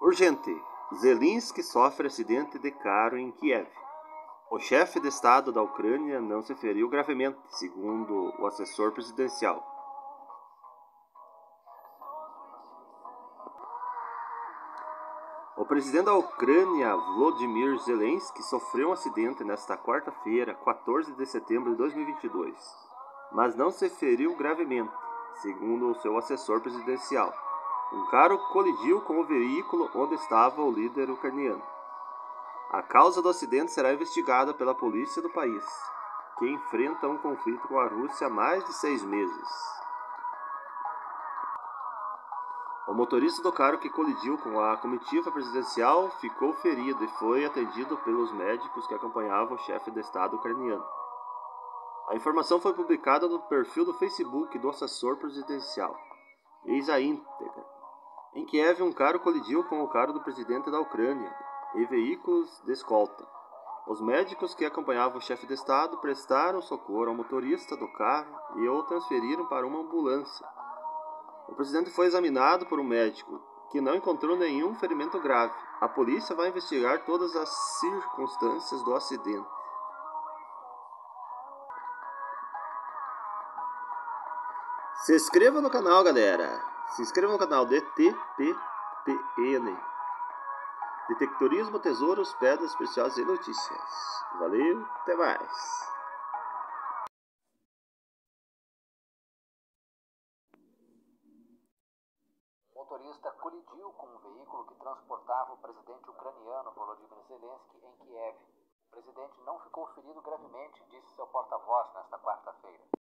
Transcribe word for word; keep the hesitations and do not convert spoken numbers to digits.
Urgente. Zelensky sofre acidente de carro em Kiev. O chefe de Estado da Ucrânia não se feriu gravemente, segundo o assessor presidencial. O presidente da Ucrânia, Volodymyr Zelensky, sofreu um acidente nesta quarta-feira, quatorze de setembro de dois mil e vinte e dois, mas não se feriu gravemente, segundo o seu assessor presidencial. Um carro colidiu com o veículo onde estava o líder ucraniano. A causa do acidente será investigada pela polícia do país, que enfrenta um conflito com a Rússia há mais de seis meses. O motorista do carro que colidiu com a comitiva presidencial ficou ferido e foi atendido pelos médicos que acompanhavam o chefe de Estado ucraniano. A informação foi publicada no perfil do Facebook do assessor presidencial. Eis a íntegra. Em Kiev, um carro colidiu com o carro do presidente da Ucrânia e veículos de escolta. Os médicos que acompanhavam o chefe de Estado prestaram socorro ao motorista do carro e o transferiram para uma ambulância. O presidente foi examinado por um médico, que não encontrou nenhum ferimento grave. A polícia vai investigar todas as circunstâncias do acidente. Se inscreva no canal, galera. Se inscreva no canal D T P P N. Detectorismo, tesouros, pedras preciosas e notícias. Valeu, até mais. O motorista colidiu com um veículo que transportava o presidente ucraniano Volodymyr Zelensky em Kiev. O presidente não ficou ferido gravemente, disse seu porta-voz nesta quarta-feira.